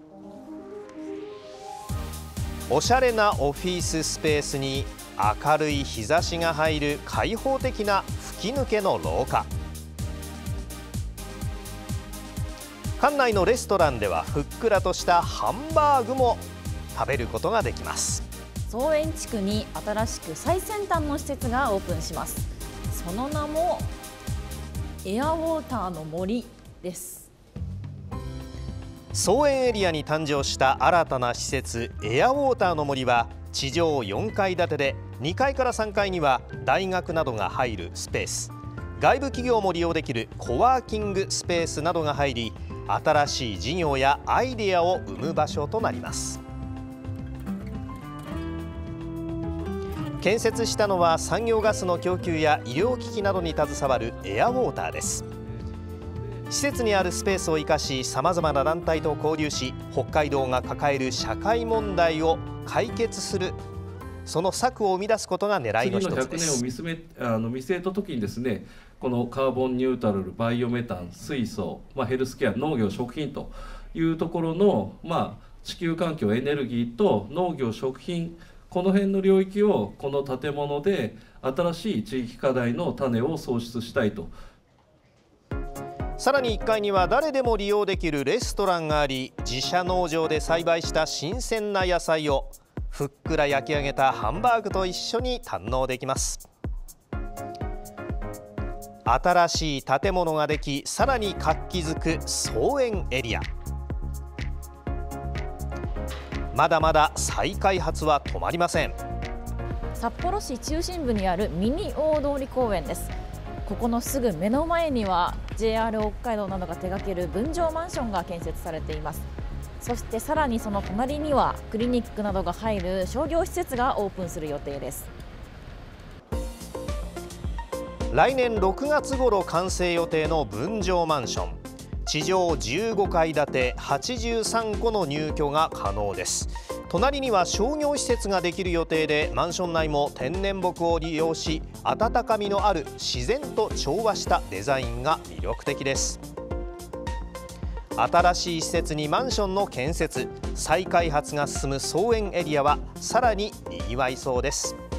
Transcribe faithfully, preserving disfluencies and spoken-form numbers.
おしゃれなオフィススペースに明るい日差しが入る開放的な吹き抜けの廊下。館内のレストランではふっくらとしたハンバーグも食べることができます。 草園地区に新しく最先端の施設がオープンします。その名もエアウォーターの森です。 草園エリアに誕生した新たな施設エアウォーターの森は地上よんかい建てでにかいからさんかいには大学などが入るスペース、外部企業も利用できるコワーキングスペースなどが入り、新しい事業やアイデアを生む場所となります。建設したのは産業ガスの供給や医療機器などに携わるエアウォーターです。施設にあるスペースを生かし、さまざまな団体と交流し、北海道が抱える社会問題を解決する、その策を生み出すことが狙いの一つです。 次のひゃくねんを見据え、あの見据えた時にですね、このカーボンニュートラル、バイオメタン、水素、まあ、ヘルスケア、農業、食品というところの、まあ、地球環境、エネルギーと農業、食品、この辺の領域をこの建物で新しい地域課題の種を創出したいと。 さらにいっかいには誰でも利用できるレストランがあり、自社農場で栽培した新鮮な野菜をふっくら焼き上げたハンバーグと一緒に堪能できます。新しい建物ができ、さらに活気づく草園エリア。まだまだ再開発は止まりません。 札幌市中心部にあるミニ大通公園です。ここのすぐ目の前には ジェイアール 北海道などが手掛ける分譲マンションが建設されています。そしてさらにその隣にはクリニックなどが入る商業施設がオープンする予定です。 来年ろくがつ頃完成予定の分譲マンション、地上じゅうごかい建てはちじゅうさんこの入居が可能です。隣には商業施設ができる予定で、マンション内も天然木を利用し、温かみのある自然と調和したデザインが魅力的です。新しい施設にマンションの建設、再開発が進む草園エリアはさらににぎわいそうです。